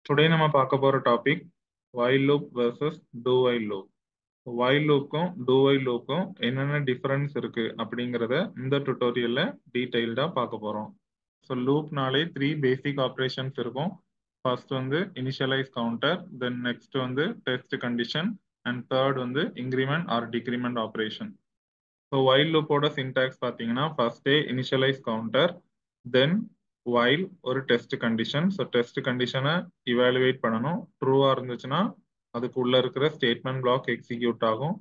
Today நம்ம பார்க்க போற topic while loop versus do while loop. while loopக்கும் do while loopக்கும் என்னென்ன டிஃபரன்ஸ் இருக்கு அப்படிங்கறத இந்த டுட்டோரியல்ல டீடைல்டா பார்க்க போறோம். ஸோ லூப்னாலே த்ரீ பேசிக் ஆப்ரேஷன்ஸ் இருக்கும். ஃபர்ஸ்ட் வந்து இனிஷியலைஸ் கவுண்டர், தென் நெக்ஸ்ட் வந்து டெஸ்ட் கண்டிஷன் அண்ட் தேர்ட் வந்து increment or decrement operation. So while லூப்போட சின்டாக்ஸ் பார்த்தீங்கன்னா ஃபர்ஸ்டே இனிஷியலைஸ் கவுண்டர், தென் while ஒரு டெஸ்ட் கண்டிஷன். ஸோ டெஸ்ட் கண்டிஷனை இவாலுவேட் பண்ணணும். ட்ரூவா இருந்துச்சுன்னா அதுக்கு உள்ள இருக்கிற ஸ்டேட்மெண்ட் பிளாக் எக்ஸிக்யூட் ஆகும்.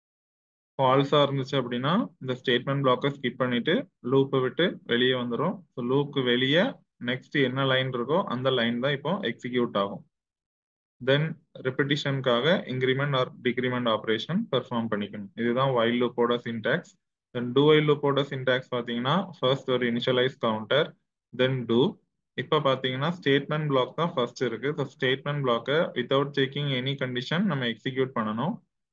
ஃபால்ஸா இருந்துச்சு அப்படின்னா இந்த ஸ்டேட்மெண்ட் பிளாக்கை ஸ்கிப் பண்ணிட்டு லூப்பை விட்டு வெளியே வந்துடும். ஸோ லூப்புக்கு வெளியே நெக்ஸ்ட் என்ன லைன் இருக்கோ அந்த லைன் தான் இப்போ எக்ஸிக்யூட் ஆகும். தென் ரெப்பிட்டிஷனுக்காக increment or decrement operation perform பண்ணிக்கணும். இதுதான் while லூப்போட சின்டாக்ஸ். தென் do while லூப்போட சின்டாக்ஸ் பார்த்தீங்கன்னா ஃபர்ஸ்ட் ஒரு இனிஷியலைஸ் கவுண்டர், தென் do. இப்போ பார்த்தீங்கன்னா ஸ்டேட்மெண்ட் பிளாக் தான் ஃபர்ஸ்ட் இருக்கு. ஸோ ஸ்டேட்மெண்ட் பிளாக்கை வித்தவுட் செக்கிங் எனி கண்டிஷன் நம்ம எக்ஸிக்யூட் பண்ணணும்.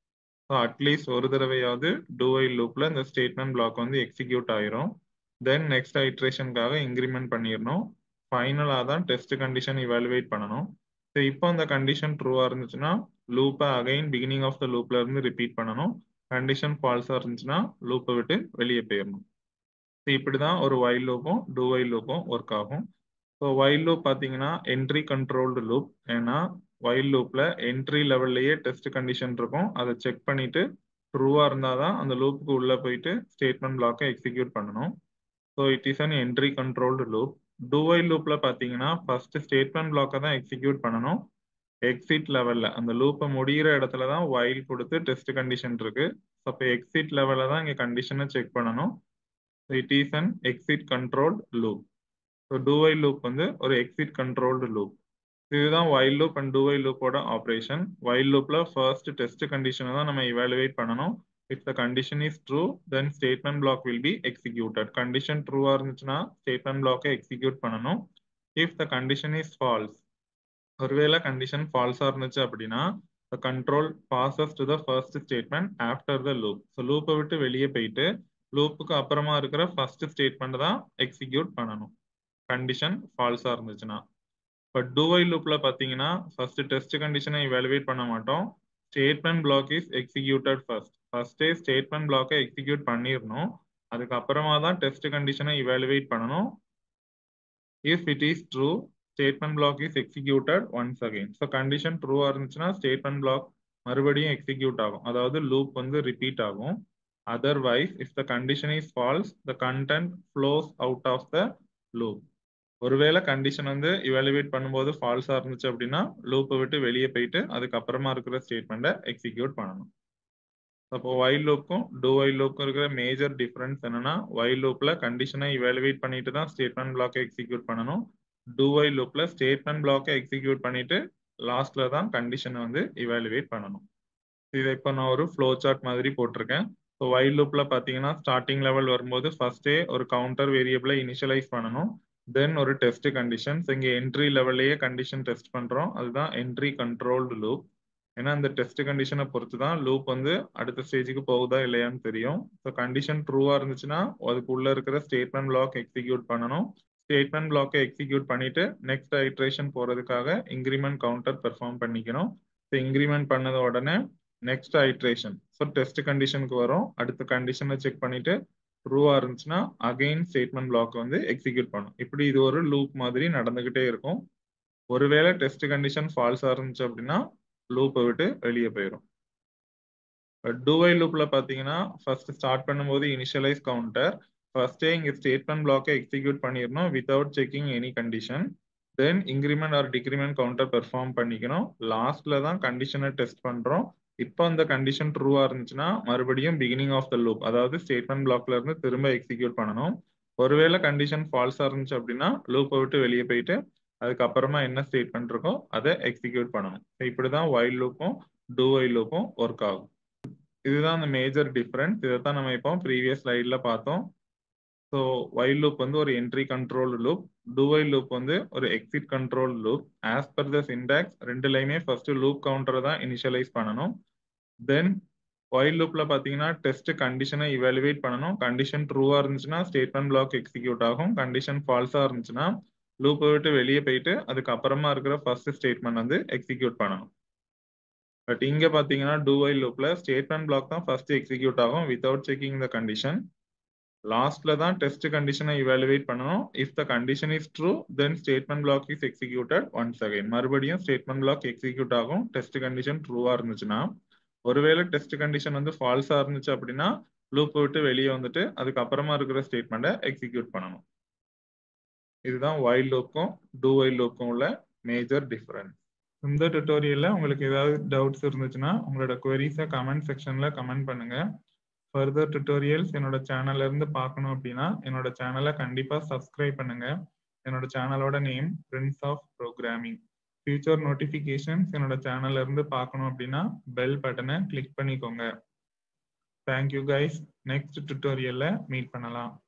ஸோ அட்லீஸ்ட் ஒரு தடவையாவது do while லூப்ல இந்த ஸ்டேட்மெண்ட் பிளாக் வந்து எக்ஸிக்யூட் ஆயிரும். தென் நெக்ஸ்ட் ஐட்ரேஷனுக்காக இன்க்ரிமெண்ட் பண்ணிடணும். ஃபைனலாக தான் டெஸ்ட் கண்டிஷன் இவாலுவேட் பண்ணணும். ஸோ இப்போ அந்த கண்டிஷன் ட்ரூவா இருந்துச்சுன்னா லூப்பை அகைன் பிகினிங் ஆஃப் த லூப்ல இருந்து ரிப்பீட் பண்ணணும். கண்டிஷன் ஃபால்ஸா இருந்துச்சுன்னா லூப்பை விட்டு வெளியே போயிடணும். ஸோ இப்படிதான் ஒரு while லூப்பும் do while லூப்பும் ஒர்க் ஆகும். ஸோ while லூப் பார்த்தீங்கன்னா என்ட்ரி கண்ட்ரோல்டு லூப். ஏன்னா while லூப்ல என்ட்ரி லெவல்லையே டெஸ்ட் கண்டிஷன் இருக்கும். அதை செக் பண்ணிட்டு ட்ரூவா இருந்தால் தான் அந்த லூப்புக்கு உள்ள போயிட்டு ஸ்டேட்மெண்ட் பிளாக்கை எக்ஸிக்யூட் பண்ணணும். So it is an entry controlled loop. do while லூப்ல பார்த்தீங்கன்னா ஃபர்ஸ்ட் ஸ்டேட்மெண்ட் பிளாக்கை தான் எக்ஸிக்யூட் பண்ணணும். எக்ஸிட் லெவல்ல அந்த லூப்பை முடிகிற இடத்துல தான் while கொடுத்து டெஸ்ட் கண்டிஷன் இருக்கு. அப்போ எக்ஸிட் லெவல்ல தான் இங்கே கண்டிஷனை செக் பண்ணணும். It is an exit controlled loop. So do while loop வந்து ஒரு எக்ஸிட் கண்ட்ரோல்டு லூப். இதுதான் while loop and do while loopோட ஆப்ரேஷன். while loopல ஃபர்ஸ்ட் டெஸ்ட் கண்டிஷனை தான் நம்ம இவாலுவேட் பண்ணணும். If the condition is true then statement block will be executed. Condition ட்ரூவா இருந்துச்சுன்னா ஸ்டேட்மெண்ட் பிளாக்கை எக்ஸிக்யூட் பண்ணணும். If the condition is false, ஒருவேளை கண்டிஷன் ஃபால்ஸா இருந்துச்சு அப்படின்னா the control passes to the first statement after the loop. So லூப்பை விட்டு வெளியே போயிட்டு லூப்புக்கு அப்புறமா இருக்கிற ஃபர்ஸ்ட் ஸ்டேட்மெண்ட் தான் எக்ஸிக்யூட் பண்ணணும் கண்டிஷன் ஃபால்ஸா இருந்துச்சுன்னா. பட் do while லூப்ல பார்த்தீங்கன்னா ஃபர்ஸ்ட் டெஸ்ட் கண்டிஷனை இவாலுவேட் பண்ண மாட்டோம். Statement block is executed first. ஃபர்ஸ்டே ஸ்டேட்மெண்ட் பிளாக்கை எக்ஸிக்யூட் பண்ணிடணும். அதுக்கப்புறமா தான் டெஸ்ட் கண்டிஷனை இவாலுவேட் பண்ணணும். If it is true statement block is executed once again. So condition ட்ரூவா இருந்துச்சுன்னா ஸ்டேட்மெண்ட் பிளாக் மறுபடியும் எக்ஸிக்யூட் ஆகும், அதாவது லூப் வந்து ரிப்பீட் ஆகும். Otherwise if the condition is false the content flows out of the loop. ஒருவேளை condition வந்து evaluate பண்ணும்போது ஃபால்ஸா இருந்துச்சு அப்படின்னா லூப்பை விட்டு வெளியே போயிட்டு அதுக்கப்புறமா இருக்கிற ஸ்டேட்மெண்ட்டை எக்ஸிக்யூட் பண்ணணும். அப்போ while லூப்புக்கும் do while லூப்புக்கும் இருக்கிற மேஜர் டிஃபரன்ஸ் என்னன்னா while லூப்ல கண்டிஷனை இவாலுவேட் பண்ணிட்டு தான் ஸ்டேட்மெண்ட் பிளாக்கை எக்ஸிக்யூட் பண்ணணும். do while லூப்ல ஸ்டேட்மெண்ட் பிளாக்கை எக்ஸிக்யூட் பண்ணிட்டு லாஸ்ட்ல தான் கண்டிஷனை வந்து இவாலுவேட் பண்ணணும். இதை இப்போ நான் ஒரு ஃப்ளோ சார்ட் மாதிரி போட்டிருக்கேன். ஸோ while லூப்ல பார்த்தீங்கன்னா ஸ்டார்டிங் லெவல் வரும்போது ஃபர்ஸ்டே ஒரு கவுண்டர் வேரியபிளை இனிஷியலைஸ் பண்ணணும். தென் ஒரு டெஸ்ட் கண்டிஷன். இங்கே என்ட்ரி லெவல்லையே கண்டிஷன் டெஸ்ட் பண்றோம், அதுதான் என்ட்ரி கண்ட்ரோல்டு லூப். ஏன்னா இந்த டெஸ்ட் கண்டிஷனை பொறுத்து தான் லூப் வந்து அடுத்த ஸ்டேஜுக்கு போகுதா இல்லையான்னு தெரியும். ஸோ கண்டிஷன் ட்ரூவா இருந்துச்சுன்னா அதுக்கு உள்ள இருக்கிற ஸ்டேட்மெண்ட் பிளாக் எக்ஸிக்யூட் பண்ணணும். ஸ்டேட்மெண்ட் பிளாக்கை எக்ஸிக்யூட் பண்ணிட்டு நெக்ஸ்ட் ஐட்ரேஷன் போறதுக்காக இன்க்ரிமெண்ட் கவுண்டர் பெர்ஃபார்ம் பண்ணிக்கணும். ஸோ இன்க்ரிமெண்ட் பண்ணத உடனே நெக்ஸ்ட் ஐட்ரேஷன் ஸோ டெஸ்ட் கண்டிஷனுக்கு வரும். அடுத்த கண்டிஷனை செக் பண்ணிட்டு ட்ரூவா இருந்துச்சுன்னா அகைன் ஸ்டேட்மெண்ட் பிளாக் வந்து எக்ஸிக்யூட் பண்ணும். இப்படி இது ஒரு லூப் மாதிரி நடந்துகிட்டே இருக்கும். ஒருவேளை டெஸ்ட் கண்டிஷன் ஃபால்ஸா இருந்துச்சு அப்படின்னா லூப்பை விட்டு வெளியே போயிடும். do while லூப்ல பார்த்தீங்கன்னா ஃபர்ஸ்ட் ஸ்டார்ட் பண்ணும்போது இனிஷியலைஸ் கவுண்டர், ஃபர்ஸ்டே இங்கே ஸ்டேட்மெண்ட் பிளாக்கை எக்ஸிக்யூட் பண்ணிடணும் without checking any condition. Then increment or decrement counter perform பண்ணிக்கணும். லாஸ்ட்ல தான் கண்டிஷனை டெஸ்ட் பண்றோம். இப்போ அந்த கண்டிஷன் ட்ரூவா இருந்துச்சுன்னா மறுபடியும் பிகினிங் ஆஃப் த லூப், அதாவது ஸ்டேட்மெண்ட் பிளாக்ல இருந்து திரும்ப எக்ஸிக்யூட் பண்ணணும். ஒருவேளை கண்டிஷன் ஃபால்ஸா இருந்துச்சு அப்படின்னா லூப்பை விட்டு வெளியே போயிட்டு அதுக்கப்புறமா என்ன ஸ்டேட்மெண்ட் இருக்கோ அதை எக்ஸிக்யூட் பண்ணணும். இப்படிதான் while லூப்பும் do while லூப்பும் ஒர்க் ஆகும். இதுதான் அந்த மேஜர் டிஃபரன்ஸ். இதைத்தான் நம்ம இப்போ ப்ரீவியஸ் ஸ்லைட்ல பார்த்தோம். ஸோ while லூப் வந்து ஒரு entry control loop, do while loop வந்து ஒரு exit control loop. As per the syntax ரெண்டுலையுமே ஃபர்ஸ்ட் லூப் கவுண்டரை தான் இனிஷியலைஸ் பண்ணணும். தென் while லூப்ல பார்த்தீங்கன்னா டெஸ்ட் கண்டிஷனை இவாலுவேட் பண்ணணும். கண்டிஷன் ட்ரூவா இருந்துச்சுன்னா ஸ்டேட்மெண்ட் பிளாக் எக்ஸிக்யூட் ஆகும். கண்டிஷன் ஃபால்ஸா இருந்துச்சுன்னா லூப்பை விட்டு வெளியே போயிட்டு அதுக்கப்புறமா இருக்கிற ஃபர்ஸ்ட் ஸ்டேட்மெண்ட் வந்து எக்ஸிக்யூட் பண்ணணும். பட் இங்க பாத்தீங்கன்னா do while loopல ஸ்டேட்மெண்ட் பிளாக் தான் ஃபர்ஸ்ட் எக்ஸிக்யூட் ஆகும் வித்வுட் செக்கிங் த கண்டிஷன். லாஸ்ட்ல தான் டெஸ்ட் கண்டிஷனை இவாலுவேட் பண்ணணும். If the condition is true then statement block is executed once again. மறுபடியும் ஸ்டேட்மெண்ட் பிளாக் எக்ஸிக்யூட் ஆகும் டெஸ்ட் கண்டிஷன் ட்ரூவா இருந்துச்சுன்னா. ஒருவேளை டெஸ்ட் கண்டிஷன் வந்து ஃபால்ஸா இருந்துச்சு அப்படின்னா லூப் விட்டு வெளியே வந்துட்டு அதுக்கப்புறமா இருக்கிற ஸ்டேட்மெண்ட்டை எக்ஸிக்யூட் பண்ணணும். இதுதான் while loopக்கும் do while loopக்கும் உள்ள மேஜர் டிஃபரன்ஸ். இந்த டுட்டோரியல்ல உங்களுக்கு ஏதாவது டவுட்ஸ் இருந்துச்சுன்னா உங்களோட குவரிஸை கமெண்ட் செக்ஷன்ல கமெண்ட் பண்ணுங்க. ஃபர்தர் டுட்டோரியல்ஸ் என்னோட சேனல்ல இருந்து பார்க்கணும் அப்படின்னா என்னோட சேனலை கண்டிப்பா சப்ஸ்கிரைப் பண்ணுங்க. என்னோட சேனலோட name prince of programming. Future notifications என்னோட சேனல்ல இருந்து பார்க்கணும் அப்படின்னா பெல் பட்டனை கிளிக் பண்ணிக்கோங்க. Thank you guys. நெக்ஸ்ட் டுட்டோரியல்ல மீட் பண்ணலாம்.